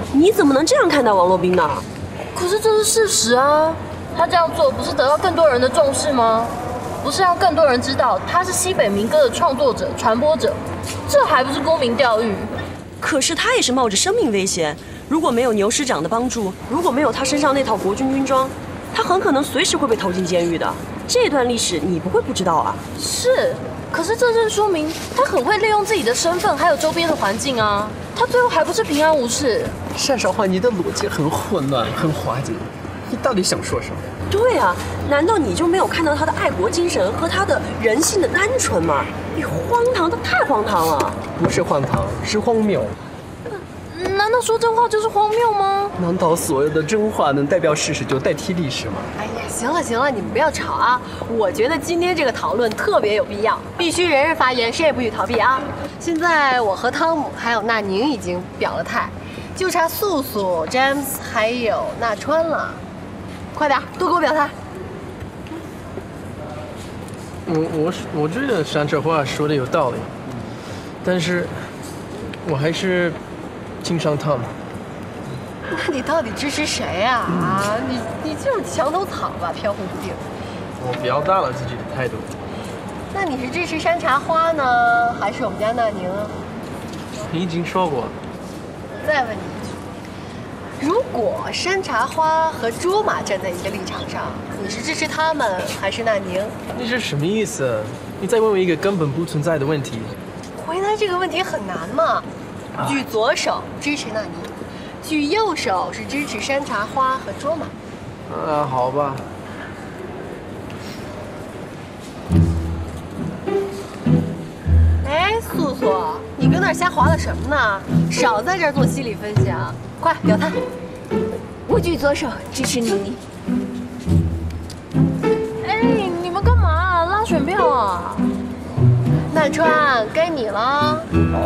你怎么能这样看待王洛宾呢？ 可是这是事实啊！他这样做不是得到更多人的重视吗？不是让更多人知道他是西北民歌的创作者、传播者，这还不是沽名钓誉？ 可是他也是冒着生命危险，如果没有牛师长的帮助，如果没有他身上那套国军军装，他很可能随时会被投进监狱的。这段历史你不会不知道啊？ 是，可是这正说明他很会利用自己的身份，还有周边的环境啊。他最后还不是平安无事？ 单少华，你的逻辑很混乱，很滑稽，你到底想说什么？ 对啊，难道你就没有看到他的爱国精神和他的人性的单纯吗？你荒唐的太荒唐了！ 不是荒唐，是荒谬。 难道说真话就是荒谬吗？ 难道所有的真话能代表事实就代替历史吗？ 哎呀，行了行了，你们不要吵啊！我觉得今天这个讨论特别有必要，必须人人发言，谁也不许逃避啊！现在我和汤姆还有纳宁已经表了态，就差素素、詹姆斯还有纳川了，快点，都给我表态！ 我觉得单少华说的有道理，但是我还是敬上汤姆。 那你到底支持谁呀？啊，你就是墙头草吧，飘忽不定。 我表达了自己的态度。 那你是支持山茶花呢，还是我们家纳宁啊？ 你已经说过。 再问你一句，如果山茶花和卓玛站在一个立场上，你是支持他们还是纳宁？ 你是什么意思？你在问我一个根本不存在的问题。 回答这个问题很难嘛。举左手支持纳宁，举右手是支持山茶花和卓玛。 好吧。 哎，素素，你搁那儿瞎划拉什么呢？少在这儿做心理分析啊！快表态。 我举左手支持宁宁。 哎，你们干嘛拉选票啊？ 纳川，该你了。 好。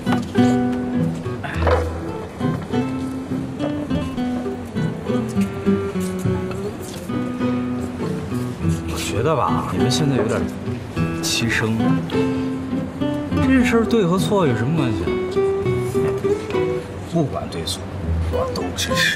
我觉得吧，你们现在有点牺牲。这事儿对和错有什么关系啊？不管对错，我都支持。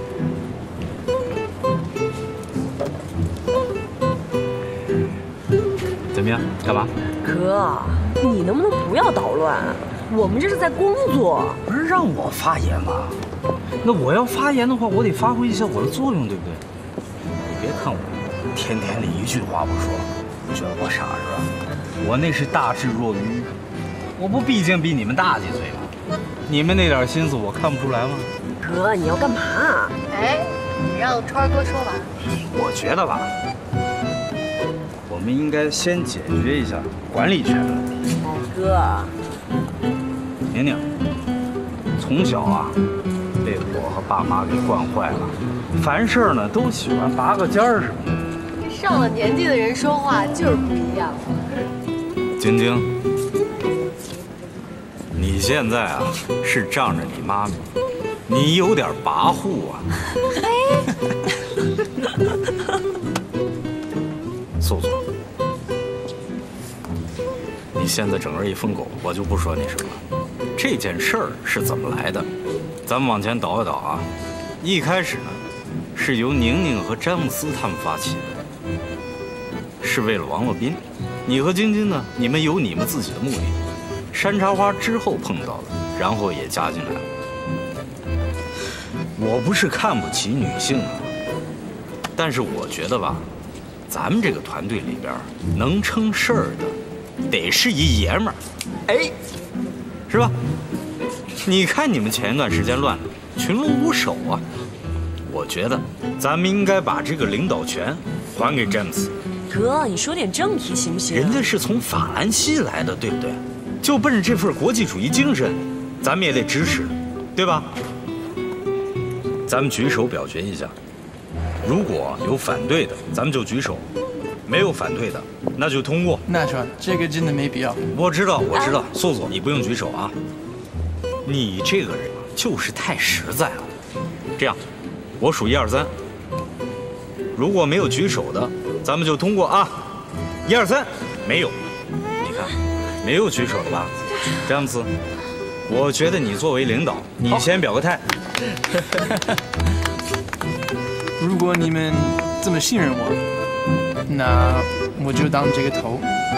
怎么样？干嘛？ 哥，你能不能不要捣乱？我们这是在工作。 不是让我发言吗？那我要发言的话，我得发挥一下我的作用，对不对？你别看我天天里一句话不说，你觉得我傻是吧？我那是大智若愚，我不毕竟比你们大几岁吗？你们那点心思我看不出来吗？ 哥，你要干嘛？ 哎，你让川哥说完。 我觉得吧，我们应该先解决一下管理权的问题。 哥， 宁宁，从小啊，被我和爸妈给惯坏了，凡事呢都喜欢拔个尖儿什么的。 上了年纪的人说话就是不一样。 晶晶，你现在啊是仗着你妈咪，你有点跋扈啊。素素，你现在整个一疯狗，我就不说你什么。这件事儿是怎么来的？咱们往前倒一倒啊。一开始呢，是由宁宁和詹姆斯他们发起的，是为了王洛宾。你和晶晶呢，你们有你们自己的目的。山茶花之后碰到的，然后也加进来了。我不是看不起女性啊，但是我觉得吧，咱们这个团队里边能成事儿的，得是一爷们儿，哎，是吧？你看你们前一段时间乱的群龙无首啊，我觉得咱们应该把这个领导权还给詹姆斯。 哥，你说点正题行不行？ 人家是从法兰西来的，对不对？就奔着这份国际主义精神，咱们也得支持，对吧？咱们举手表决一下，如果有反对的，咱们就举手；没有反对的，那就通过。 那川，这个真的没必要。 我知道，素素，你不用举手啊。你这个人就是太实在了。这样，我数1、2、3，如果没有举手的，咱们就通过啊。1、2、3，没有。你看，没有举手的吧？詹姆斯， 我觉得你作为领导，你先表个态。 如果你们这么信任我，那我就当这个头。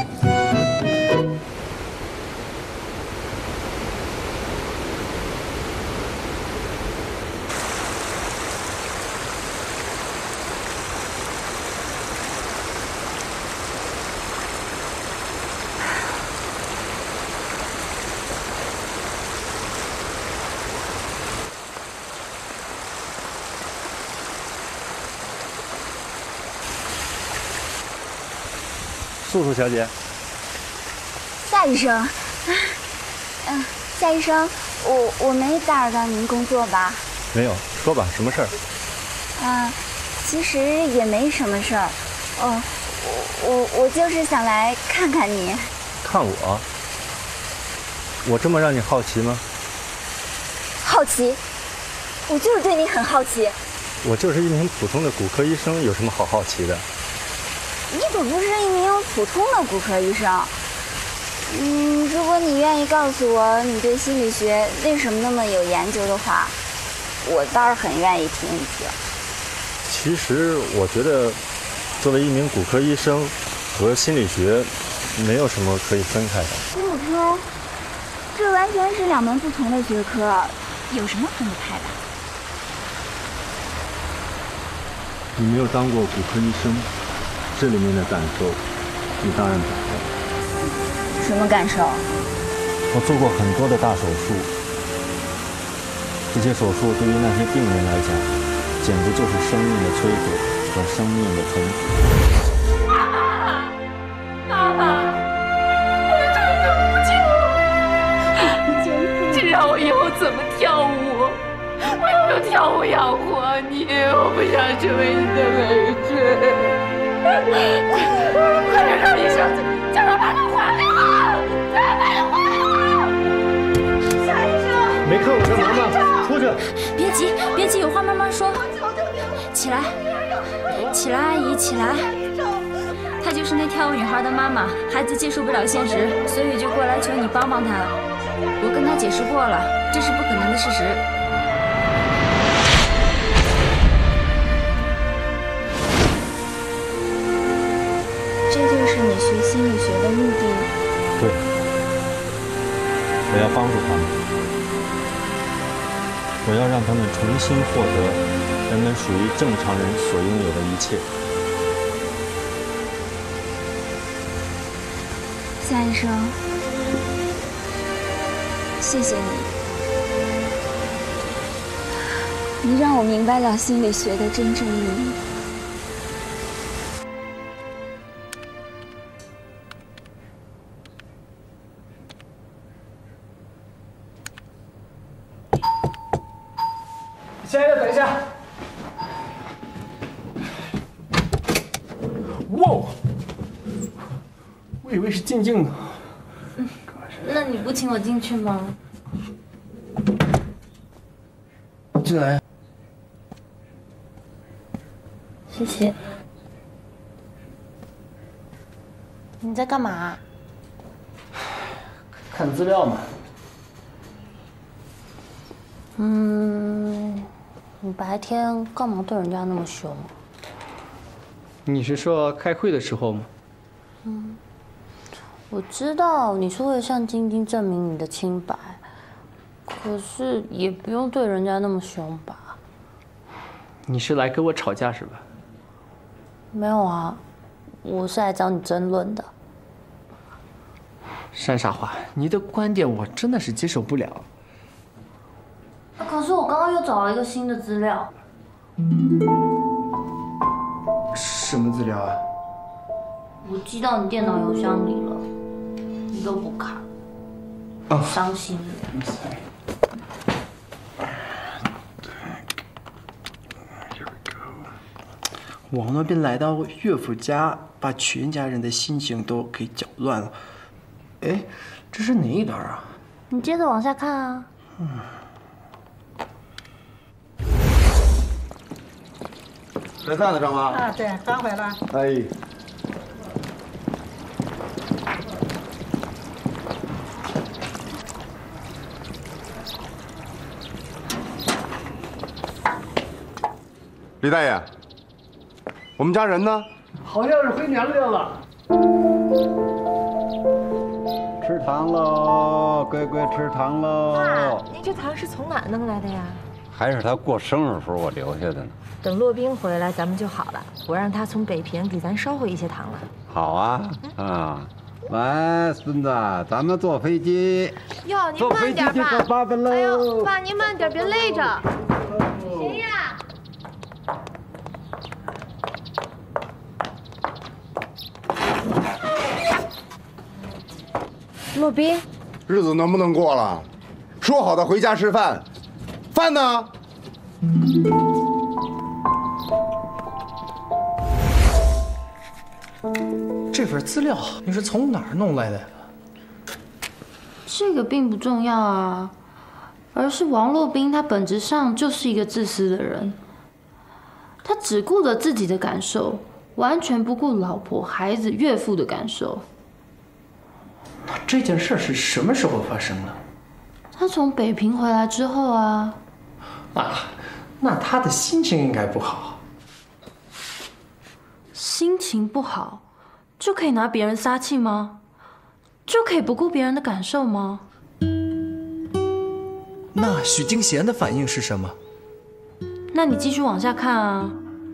素素小姐， 夏医生，夏医生，我没打扰到您工作吧？ 没有，说吧，什么事儿？ 其实也没什么事儿。我就是想来看看你。 看我？我这么让你好奇吗？ 好奇？我就是对你很好奇。 我就是一名普通的骨科医生，有什么好好奇的？ 你可不是一名普通的骨科医生。如果你愿意告诉我你对心理学为什么那么有研究的话，我倒是很愿意听一听。 其实我觉得，作为一名骨科医生和心理学没有什么可以分开的。 心理科，这完全是两门不同的学科，有什么分得开的？ 你没有当过骨科医生，这里面的感受，你当然不懂。 什么感受？ 我做过很多的大手术，这些手术对于那些病人来讲，简直就是生命的摧毁和生命的重组。 妈妈，这让我以后怎么跳舞？我要用跳舞养活你，我不想成为你的累赘。快点让医生叫他把他还给我！把他还给我！夏医生， 没看我干嘛吗？出去！ 别急，别急，有话慢慢说。起来，起来，阿姨，起来。她就是那跳舞女孩的妈妈，孩子接受不了现实，所以就过来求你帮帮她。我跟她解释过了，这是不可能的事实。 这就是你学心理学的目的？ 对，我要帮助他们，我要让他们重新获得人们属于正常人所拥有的一切。 夏医生，谢谢你，你让我明白了心理学的真正意义。 亲爱的，等一下。哇！我以为是静静的。 那你不请我进去吗？ 进来。 谢谢。你在干嘛？ 看资料嘛。 你白天干嘛对人家那么凶？ 你是说开会的时候吗？ 我知道你是为了向晶晶证明你的清白，可是也不用对人家那么凶吧？ 你是来跟我吵架是吧？ 没有啊，我是来找你争论的。 山茶花，你的观点我真的是接受不了。 可是我刚刚又找了一个新的资料。 什么资料啊？ 我寄到你电脑邮箱里了，你都不看，伤心了。 我那边来到岳父家，把全家人的心情都给搅乱了。哎，这是哪一段啊？ 你接着往下看啊。 吃饭了，张妈。 啊，对，刚回来。 哎。 李大爷，我们家人呢？ 好像是回娘家了。 吃糖喽，乖乖吃糖喽。 爸，您这糖是从哪弄来的呀？ 还是他过生日时候我留下的呢。 等骆宾回来，咱们就好了。我让他从北平给咱捎回一些糖来。 好啊，啊，来，孙子，咱们坐飞机。 哟，您坐飞机慢点就到巴巴喽。 哎呦，爸，您慢点，别累着。谁呀？ 骆宾， 日子能不能过了？说好的回家吃饭，饭呢？ 这份资料你是从哪儿弄来的？ 这个并不重要啊，而是王洛宾他本质上就是一个自私的人，他只顾着自己的感受，完全不顾老婆、孩子、岳父的感受。 那这件事是什么时候发生的？ 他从北平回来之后啊。 啊，那他的心情应该不好。 心情不好，就可以拿别人撒气吗？就可以不顾别人的感受吗？ 那许金贤的反应是什么？ 那你继续往下看啊。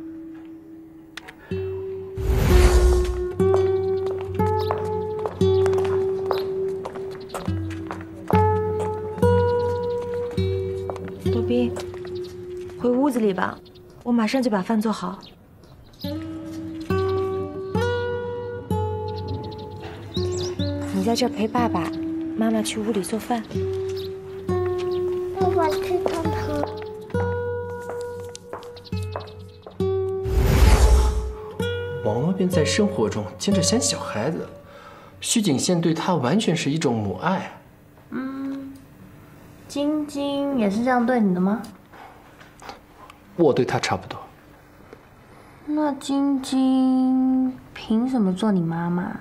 骆宾，回屋子里吧，我马上就把饭做好。你在这陪爸爸，妈妈去屋里做饭。 爸爸吃糖糖。 王洛宾在生活中兼着像小孩子，徐景宪对他完全是一种母爱。 晶晶也是这样对你的吗？ 我对他差不多。 那晶晶凭什么做你妈妈？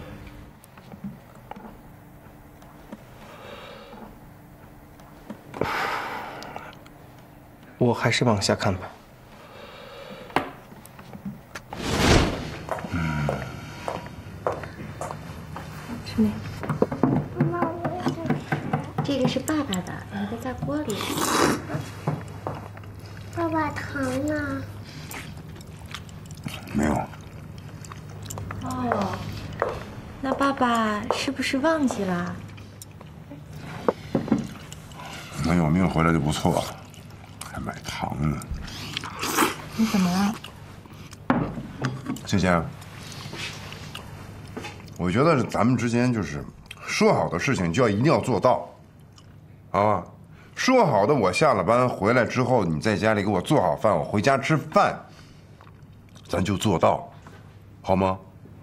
我还是往下看吧。 是没？这个是爸爸的，你的在锅里。 爸爸糖呢？ 没有。 哦，那爸爸是不是忘记了？ 能有命回来就不错了，还买糖呢。 你怎么了？ 芊芊，我觉得咱们之间就是说好的事情就一定要做到，啊，说好的我下了班回来之后，你在家里给我做好饭，我回家吃饭，咱就做到，好吗？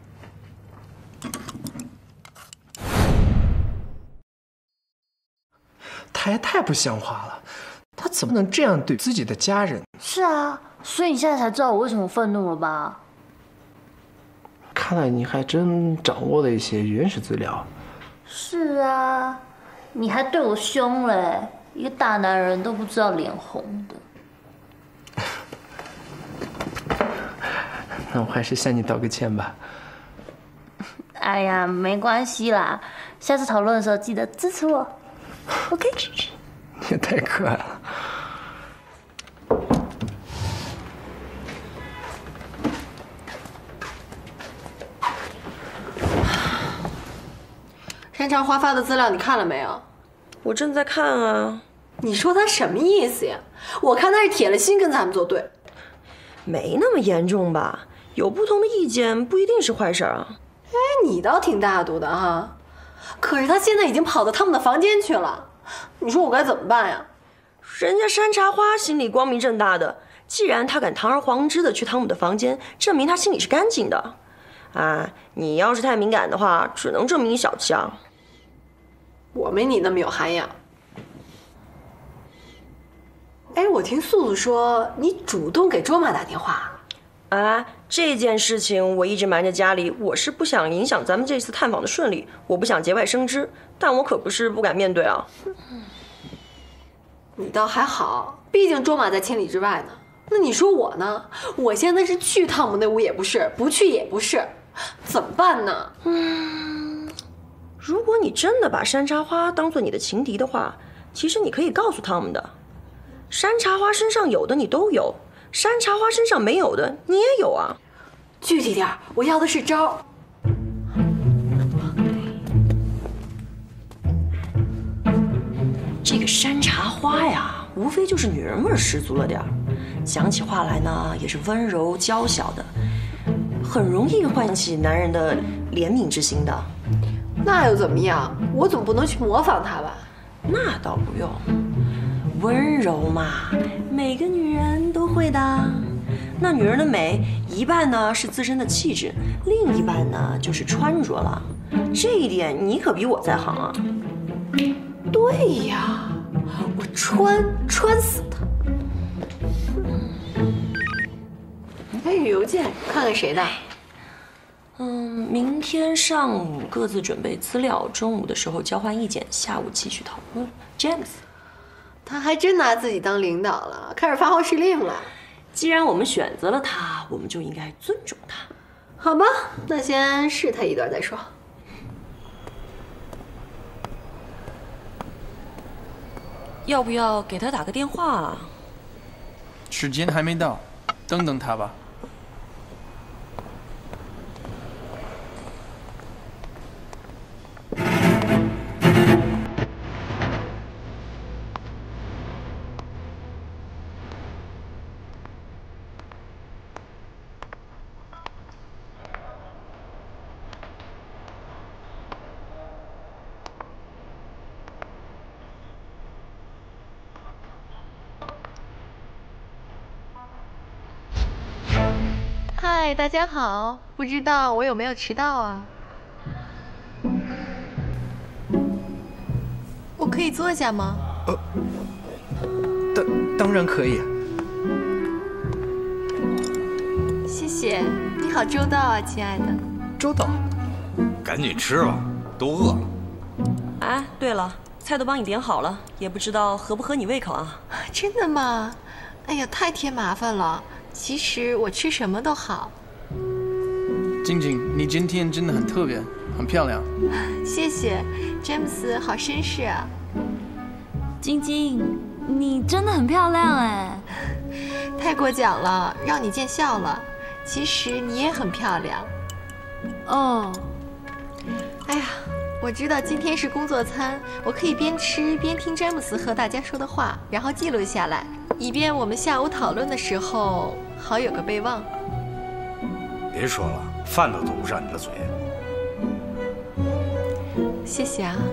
他也太不像话了，他怎么能这样对自己的家人？ 是啊，所以你现在才知道我为什么愤怒了吧？ 看来你还真掌握了一些原始资料。 是啊，你还对我凶嘞，一个大男人都不知道脸红的。 那我还是向你道个歉吧。 哎呀，没关系啦，下次讨论的时候记得支持我。OK。 你也太可爱了。 山茶花发的资料你看了没有？ 我正在看啊。 你说他什么意思呀？我看他是铁了心跟咱们作对。 没那么严重吧？有不同的意见不一定是坏事啊。 哎，你倒挺大度的哈。可是他现在已经跑到他们的房间去了，你说我该怎么办呀？ 人家山茶花心里光明正大的，既然他敢堂而皇之的去汤姆的房间，证明他心里是干净的。啊，你要是太敏感的话，只能证明你小气啊。 我没你那么有涵养。哎，我听素素说你主动给卓玛打电话。 啊，这件事情我一直瞒着家里，我是不想影响咱们这次探访的顺利，我不想节外生枝，但我可不是不敢面对啊。 你倒还好，毕竟卓玛在千里之外呢。 那你说我呢？我现在是去汤姆那屋也不是，不去也不是，怎么办呢？ 如果你真的把山茶花当做你的情敌的话，其实你可以告诉汤姆的，山茶花身上有的你都有，山茶花身上没有的你也有啊。 具体点，我要的是招。 这个山茶花呀，无非就是女人味十足了点儿，讲起话来呢也是温柔娇小的，很容易唤起男人的怜悯之心的。 那又怎么样？我总不能去模仿他吧？ 那倒不用，温柔嘛，每个女人都会的。那女人的美，一半呢是自身的气质，另一半呢就是穿着了。这一点你可比我在行啊。 对呀，我穿死他。哎，邮件，看看谁的？ 明天上午各自准备资料，中午的时候交换意见，下午继续讨论。James， 他还真拿自己当领导了，开始发号施令了。 既然我们选择了他，我们就应该尊重他。 好吧，那先试他一段再说。 要不要给他打个电话啊？ 时间还没到，等等他吧。 嗨，大家好，不知道我有没有迟到啊？我可以坐下吗？ 当然可以。 谢谢，你好周到啊，亲爱的。 周到。 赶紧吃吧，都饿了。 哎，对了，菜都帮你点好了，也不知道合不合你胃口啊？ 真的吗？哎呀，太添麻烦了。其实我吃什么都好。 晶晶，你今天真的很特别，很漂亮。 谢谢，詹姆斯，好绅士啊。 晶晶，你真的很漂亮哎。 太过奖了，让你见笑了。其实你也很漂亮。 哦。 哎呀，我知道今天是工作餐，我可以边吃边听詹姆斯和大家说的话，然后记录下来，以便我们下午讨论的时候好有个备忘。 别说了，饭都堵不上你的嘴。 谢谢啊。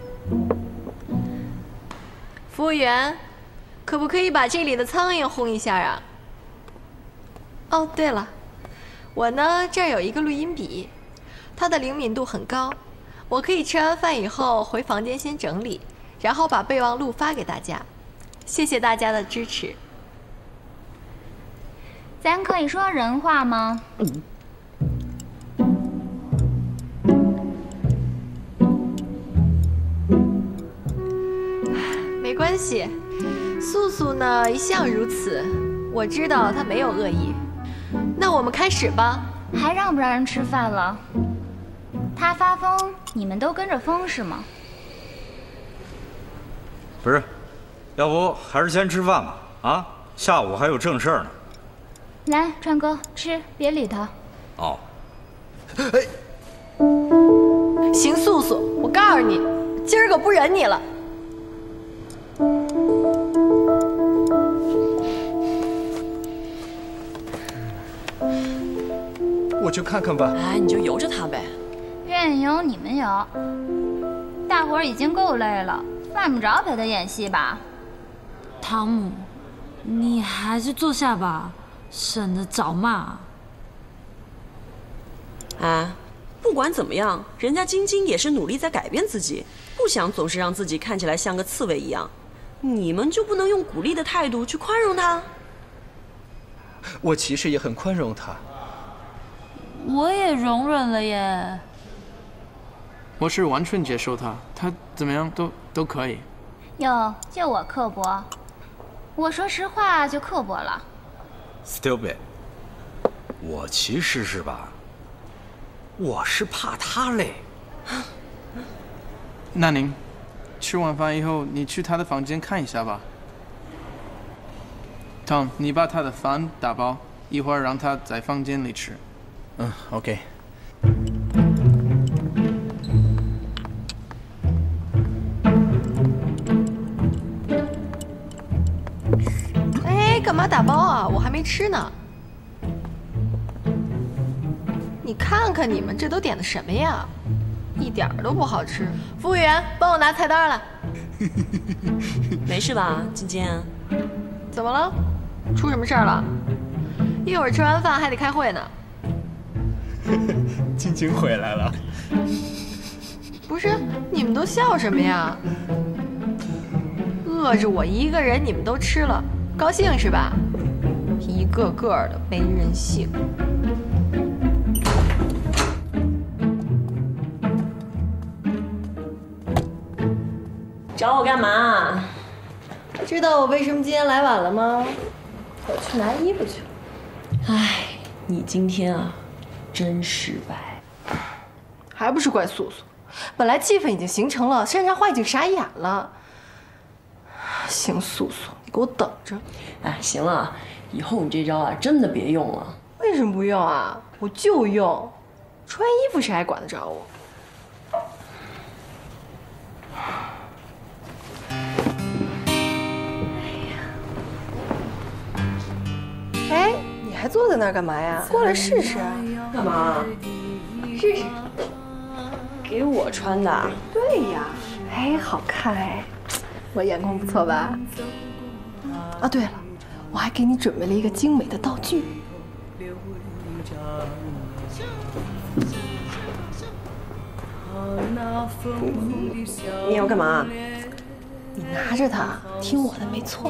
服务员，可不可以把这里的苍蝇轰一下啊？哦，对了，我呢这儿有一个录音笔，它的灵敏度很高，我可以吃完饭以后回房间先整理，然后把备忘录发给大家。谢谢大家的支持。 咱可以说人话吗？ 没关系，素素呢一向如此，我知道她没有恶意。那我们开始吧。 还让不让人吃饭了？他发疯，你们都跟着疯是吗？ 不是，要不还是先吃饭吧？啊，下午还有正事儿呢。 来，川哥吃，别理他。 哦。 行，素素，我告诉你，今儿个不忍你了。 我去看看吧。 哎，你就由着他呗。 任由你们有。大伙儿已经够累了，犯不着陪他演戏吧？ 汤姆，你还是坐下吧，省得找骂。 啊，不管怎么样，人家晶晶也是努力在改变自己，不想总是让自己看起来像个刺猬一样。你们就不能用鼓励的态度去宽容他？ 我其实也很宽容他。 我也容忍了耶。 我是完全接受他，他怎么样都可以。 哟，就我刻薄，我说实话就刻薄了。 Stupid， 我其实是吧，我是怕他累。 那您吃完饭以后，你去他的房间看一下吧。Tom， 你把他的饭打包，一会儿让他在房间里吃。OK。 哎，干嘛打包啊？我还没吃呢。你看看你们这都点的什么呀？一点儿都不好吃。服务员，帮我拿菜单来。 没事吧，晶晶？ 怎么了？出什么事儿了？一会儿吃完饭还得开会呢。 晶晶回来了。 不是，你们都笑什么呀？饿着我一个人，你们都吃了，高兴是吧？一个个的没人性。 找我干嘛？ 知道我为什么今天来晚了吗？我去拿衣服去了。 唉，你今天啊，真失败。 还不是怪素素，本来气氛已经形成了，山茶花已经傻眼了。行，素素，你给我等着。 哎，行了，以后你这招啊，真的别用了。 为什么不用啊？我就用，穿衣服谁还管得着我？哎，你还坐在那儿干嘛呀？过来试试。 干嘛？ 试试。 给我穿的？ 对呀。哎，好看哎，我眼光不错吧？啊，对了，我还给你准备了一个精美的道具。 你要干嘛？ 你拿着它，听我的，没错。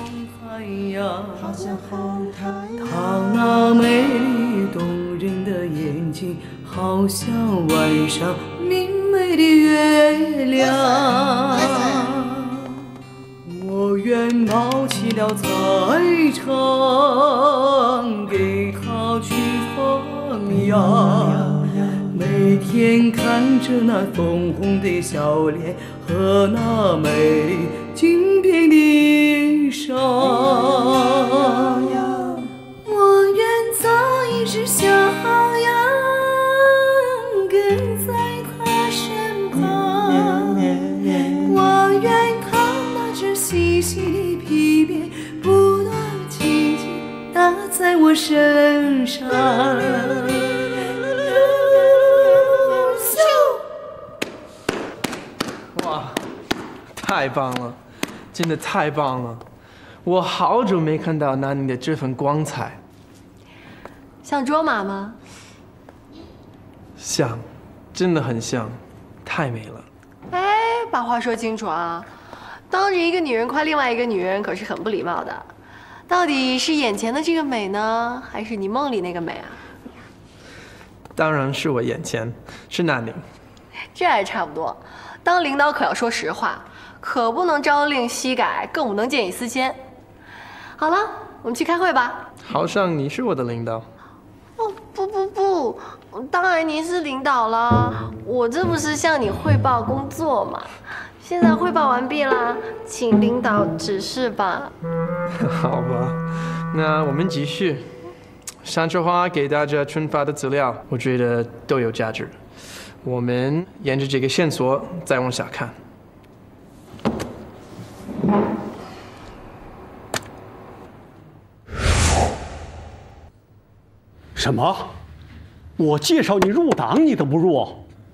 她那美丽动人的眼睛，好像晚上明媚的月亮。我愿抱起了彩裳，给她去放羊。每天看着那粉红的小脸和那美丽金边的衣裳，我愿做一只小羊，跟在她身旁。我愿看那只细细的皮鞭不断轻轻打在我身上。 太棒了，真的太棒了！我好久没看到那你的这份光彩。 像卓玛吗？ 像，真的很像，太美了。 哎，把话说清楚啊！当着一个女人夸另外一个女人，可是很不礼貌的。到底是眼前的这个美呢，还是你梦里那个美啊？ 当然是我眼前，是那你。 这还差不多。当领导可要说实话。可不能朝令夕改，更不能见异思迁。好了，我们去开会吧。 好像你是我的领导。 哦，不，当然您是领导了。我这不是向你汇报工作吗？现在汇报完毕了，请领导指示吧。 好吧，那我们继续。山茶花给大家传发的资料，我觉得都有价值。我们沿着这个线索再往下看。 什么？我介绍你入党，你都不入？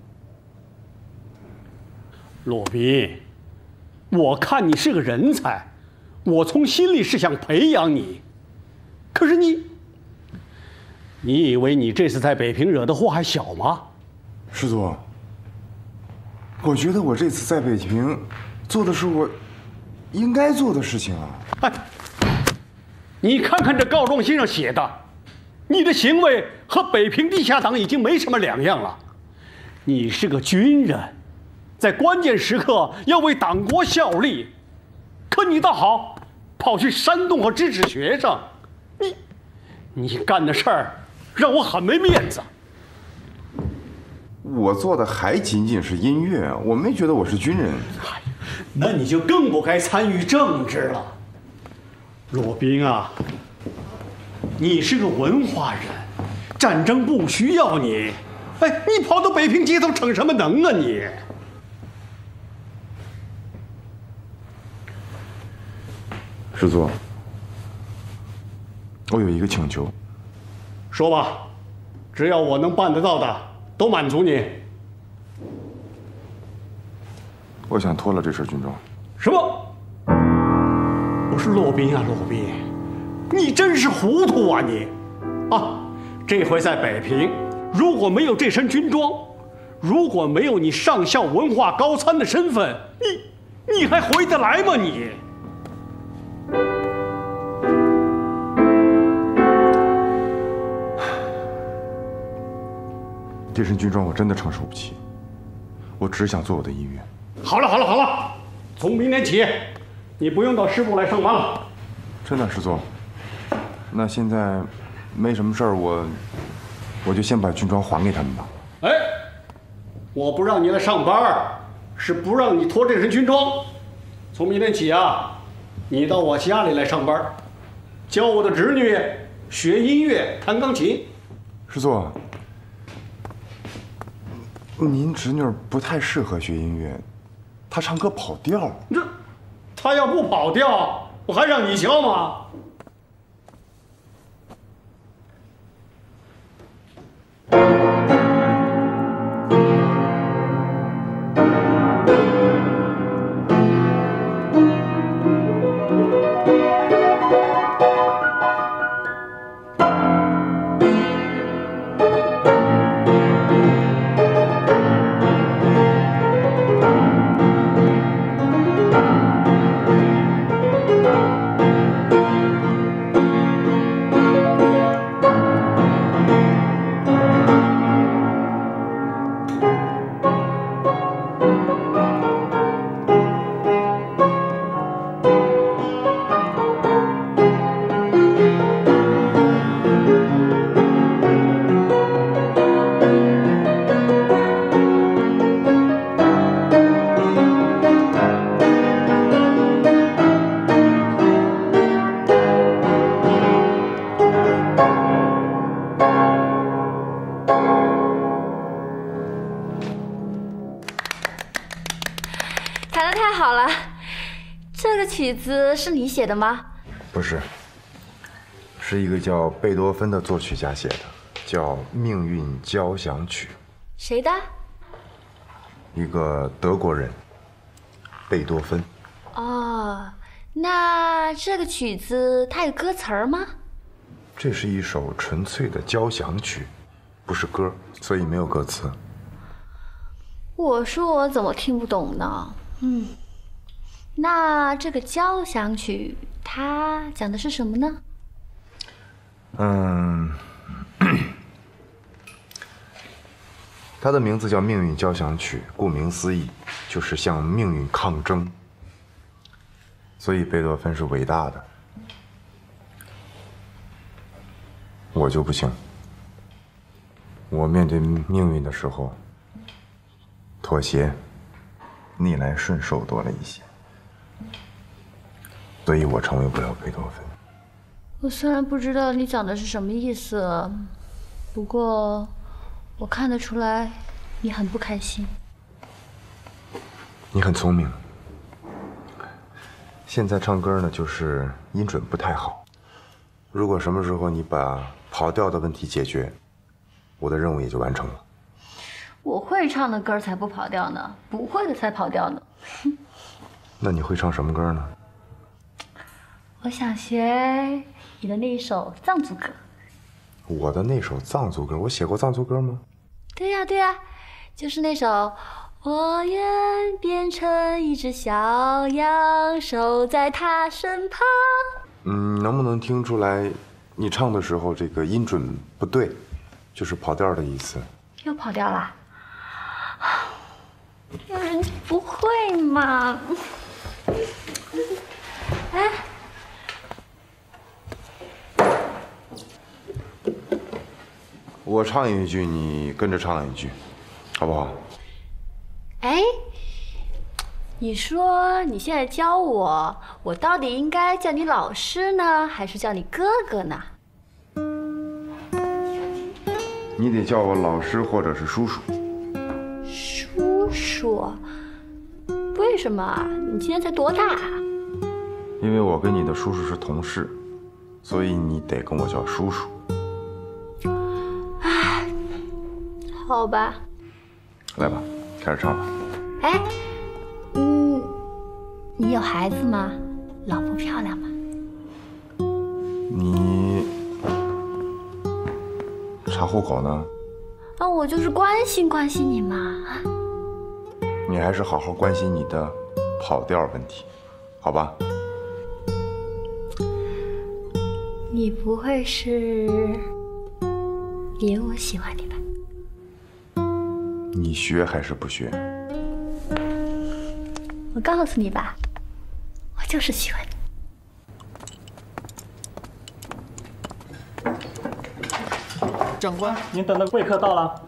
骆宾，我看你是个人才，我从心里是想培养你。可是你以为你这次在北平惹的祸还小吗？ 师祖，我觉得我这次在北平做的是我应该做的事情啊。 哎，你看看这告状信上写的。你的行为和北平地下党已经没什么两样了。你是个军人，在关键时刻要为党国效力，可你倒好，跑去煽动和支持学生， 你干的事儿让我很没面子。 我做的还仅仅是音乐啊，我没觉得我是军人。 那你就更不该参与政治了。骆宾啊，你是个文化人，战争不需要你。哎，你跑到北平街头逞什么能啊你？ 师座，我有一个请求。 说吧，只要我能办得到的，都满足你。 我想脱了这身军装。 什么？我是骆宾啊，骆宾，你真是糊涂啊你！啊，这回在北平，如果没有这身军装，如果没有你上校文化高参的身份，你还回得来吗你？ 这身军装我真的承受不起，我只想做我的音乐。 好了好了好了，从明天起，你不用到师部来上班了。 真的，师座。那现在没什么事儿，我就先把军装还给他们吧。 哎，我不让你来上班，是不让你脱这身军装。从明天起啊，你到我家里来上班，教我的侄女学音乐，弹钢琴。 师座，您侄女不太适合学音乐，她唱歌跑调。 她要不跑调，我还让你教吗？ 曲子是你写的吗？ 不是，是一个叫贝多芬的作曲家写的，叫《命运交响曲》。 谁的？ 一个德国人，贝多芬。 哦，那这个曲子它有歌词吗？ 这是一首纯粹的交响曲，不是歌，所以没有歌词。 我说我怎么听不懂呢？那这个交响曲它讲的是什么呢？ 它的名字叫《命运交响曲》，顾名思义，就是向命运抗争。所以贝多芬是伟大的，我就不行。我面对命运的时候，妥协、逆来顺受多了一些，所以我成为不了贝多芬。 我虽然不知道你讲的是什么意思，不过我看得出来你很不开心。 你很聪明。现在唱歌呢，就是音准不太好。如果什么时候你把跑调的问题解决，我的任务也就完成了。 我会唱的歌才不跑调呢，不会的才跑调呢。 那你会唱什么歌呢？ 我想学你的那一首藏族歌。 我的那首藏族歌，我写过藏族歌吗？ 对呀对呀，就是那首我愿变成一只小羊，守在他身旁。 能不能听出来你唱的时候这个音准不对，就是跑调的意思？ 又跑调啦？有人不会嘛？哎， 我唱一句，你跟着唱一句，好不好？ 哎，你说你现在教我，我到底应该叫你老师呢，还是叫你哥哥呢？ 你得叫我老师或者是叔叔。 叔叔？为什么啊？你今年才多大啊？ 因为我跟你的叔叔是同事，所以你得跟我叫叔叔。 唉，好吧。 来吧，开始唱吧。 哎，你有孩子吗？老婆漂亮吗？ 你查户口呢？ 啊，我就是关心关心你嘛。 你还是好好关心你的跑调问题，好吧？ 你不会是以为我喜欢你吧？ 你学还是不学？ 我告诉你吧，我就是喜欢你。 长官， 您等的贵客到了。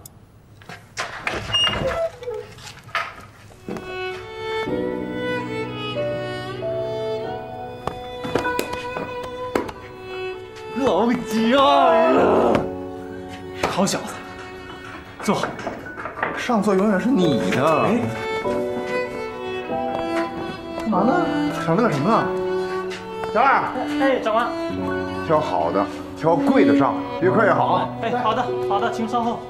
老家呀！好小子，坐好。 上座永远是你的。哎，干嘛呢？想乐什么啊？小二。 哎，长官。 挑好的，挑贵的上，越快越好啊。 哎，好的，好的，请稍后。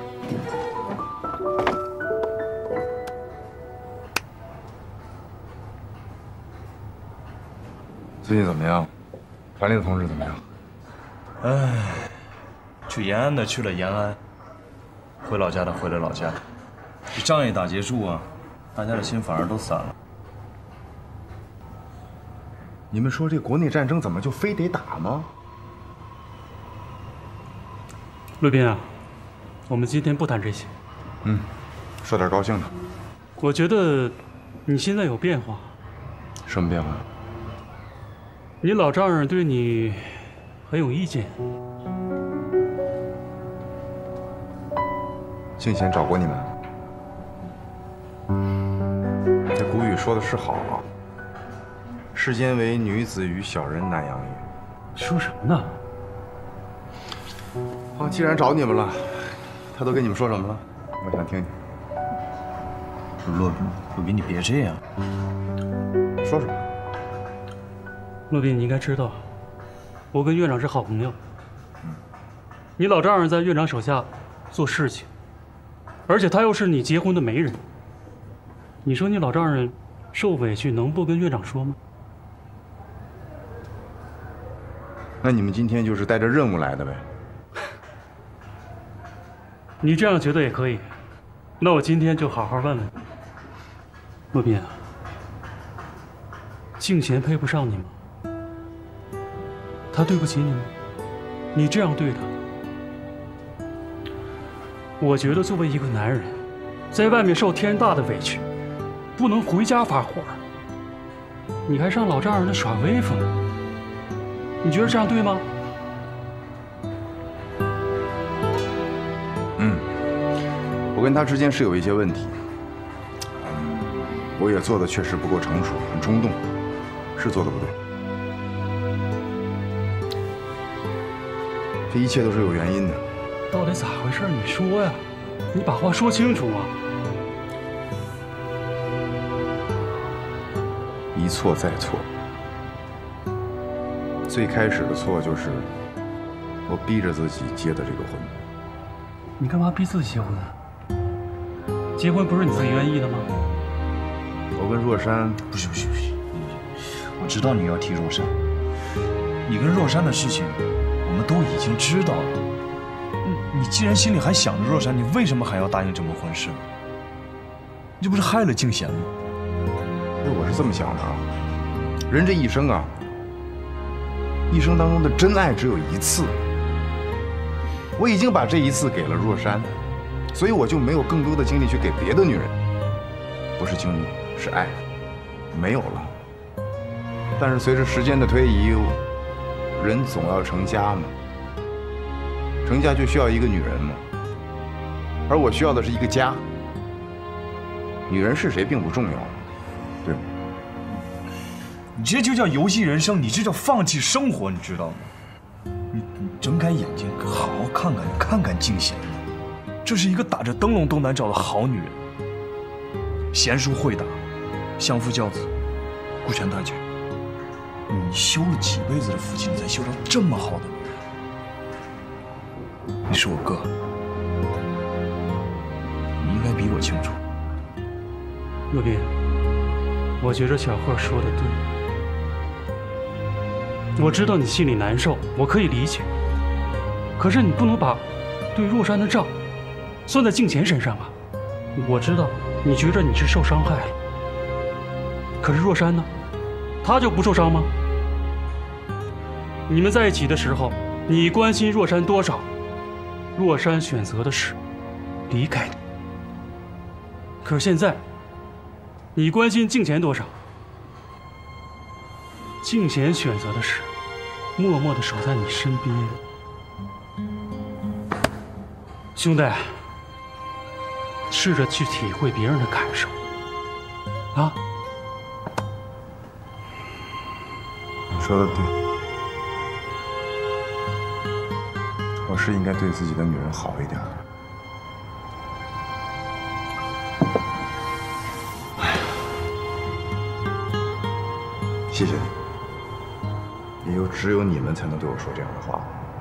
最近怎么样？团里的同志怎么样？ 哎，去延安的去了延安，回老家的回了老家。这仗一打结束啊，大家的心反而都散了。 你们说这国内战争怎么就非得打吗？ 陆斌啊，我们今天不谈这些。 说点高兴的。 我觉得你现在有变化。 什么变化？ 你老丈人对你很有意见。 敬贤找过你们？这古语说的是好啊，世间唯女子与小人难养也。 说什么呢？ 啊，既然找你们了，他都跟你们说什么了？我想听听。 陆斌，你别这样。 说什么？ 陆斌，你应该知道，我跟院长是好朋友。你老丈人在院长手下做事情，而且他又是你结婚的媒人。你说你老丈人受委屈，能不跟院长说吗？ 那你们今天就是带着任务来的呗？ 你这样觉得也可以。那我今天就好好问问你，陆斌啊，敬贤配不上你吗？他对不起你吗？你这样对他，我觉得作为一个男人，在外面受天大的委屈，不能回家发火，你还上老丈人那耍威风，你觉得这样对吗？ 我跟他之间是有一些问题，我也做的确实不够成熟，很冲动，是做的不对。这一切都是有原因的。 到底咋回事？你说呀，你把话说清楚啊！ 一错再错，最开始的错就是我逼着自己结的这个婚。 你干嘛逼自己结婚啊？结婚不是你自己愿意的吗？ 我跟若山不行，我知道你要提若山，你跟若山的事情我们都已经知道了。你既然心里还想着若山，你为什么还要答应这门婚事呢？你这不是害了敬贤吗？ 我是这么想的啊，人这一生啊，一生当中的真爱只有一次。我已经把这一次给了若山，所以我就没有更多的精力去给别的女人。不是精力，是爱，没有了。但是随着时间的推移，人总要成家嘛，成家就需要一个女人嘛。 而我需要的是一个家。女人是谁并不重要，对吗？ 你这就叫游戏人生，你这叫放弃生活，你知道吗？你睁开眼睛，好好看看静娴，这是一个打着灯笼都难找的好女人，贤淑慧达，相夫教子，顾全大局。你修了几辈子的福气，你才修到这么好的女人。你是我哥，你应该比我清楚。 若冰，我觉着小贺说的对。我知道你心里难受，我可以理解。可是你不能把对若山的账算在静娴身上啊！我知道你觉着你是受伤害了，可是若山呢？他就不受伤吗？你们在一起的时候，你关心若山多少？若山选择的是离开你。可是现在，你关心静娴多少？静娴选择的是默默地守在你身边。兄弟，试着去体会别人的感受啊！ 你说的对，我是应该对自己的女人好一点。谢谢你，以后只有你们才能对我说这样的话。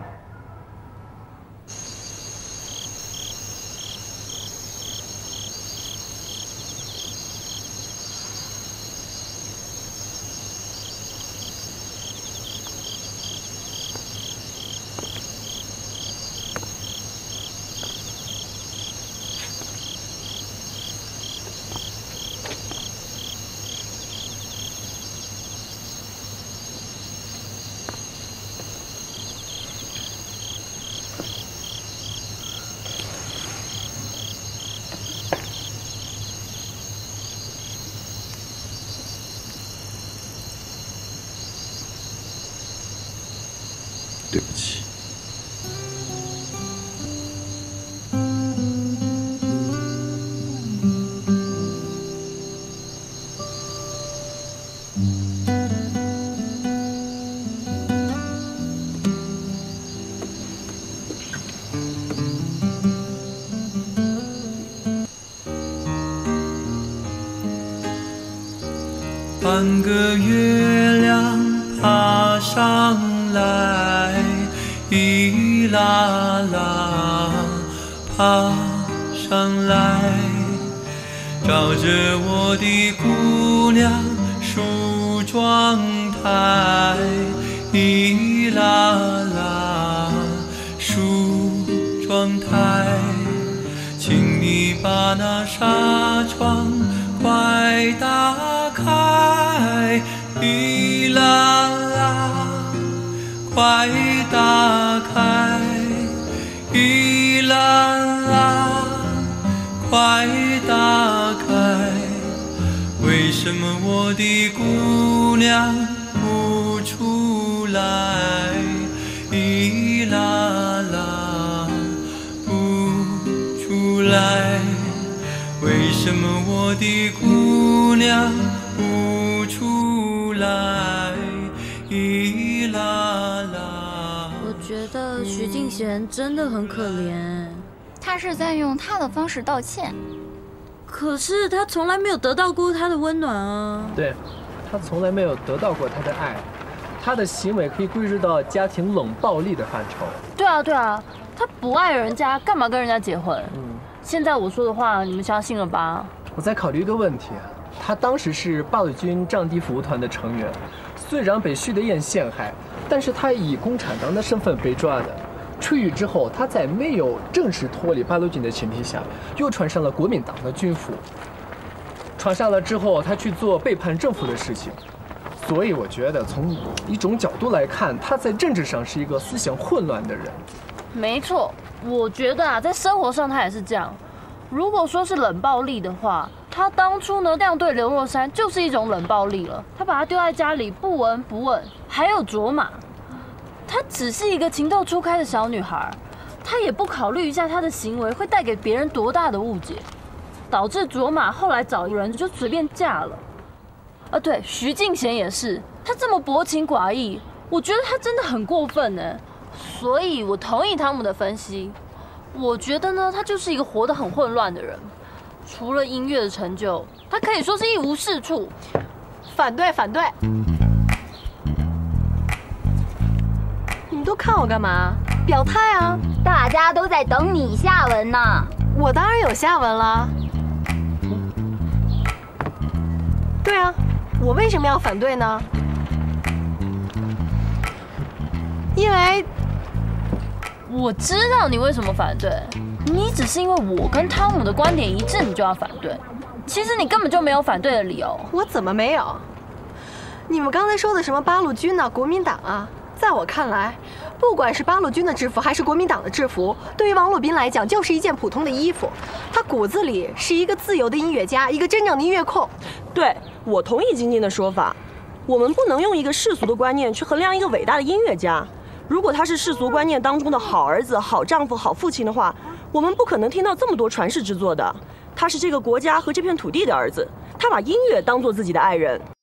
对不起。 半个月亮爬上来，一啦啦爬上来，照着我的姑娘梳妆台，一啦啦梳妆台，请你把那纱窗快打开，一啦啦快打开，一啦啦快打开，为什么我的姑娘不出来，一啦啦不出来，为什么我的姑娘不出来，一啦啦。 我觉得徐静娴真的很可怜， 她是在用她的方式道歉， 可是她从来没有得到过她的温暖啊。 对，她从来没有得到过她的爱，她的行为可以归入到家庭冷暴力的范畴。 对啊，对啊，她不爱人家，干嘛跟人家结婚？现在我说的话，你们相信了吧？ 我在考虑一个问题，他当时是八路军藏地服务团的成员，虽然被徐德彦陷害，但是他以共产党的身份被抓的。出狱之后，他在没有正式脱离八路军的前提下，又穿上了国民党的军服。穿上了之后，他去做背叛政府的事情。所以我觉得，从一种角度来看，他在政治上是一个思想混乱的人。 没错，我觉得啊，在生活上他也是这样。如果说是冷暴力的话，他当初呢那样对刘若山就是一种冷暴力了。他把她丢在家里不闻不问，还有卓玛，她只是一个情窦初开的小女孩， 他也不考虑一下他的行为会带给别人多大的误解，导致卓玛后来找人就随便嫁了。对，徐敬贤也是，他这么薄情寡义，我觉得他真的很过分呢。所以我同意汤姆的分析，我觉得呢，他就是一个活得很混乱的人。除了音乐的成就，他可以说是一无是处。 反对，反对！你们都看我干嘛？表态啊！ 大家都在等你下文呢。 我当然有下文了。对啊，我为什么要反对呢？因为我知道你为什么反对，你只是因为我跟汤姆的观点一致，你就要反对。其实你根本就没有反对的理由。 我怎么没有？你们刚才说的什么八路军啊、国民党啊，在我看来，不管是八路军的制服还是国民党的制服，对于王洛宾来讲就是一件普通的衣服。他骨子里是一个自由的音乐家，一个真正的音乐控。 对，我同意晶晶的说法，我们不能用一个世俗的观念去衡量一个伟大的音乐家。如果他是世俗观念当中的好儿子、好丈夫、好父亲的话，我们不可能听到这么多传世之作的。他是这个国家和这片土地的儿子，他把音乐当作自己的爱人。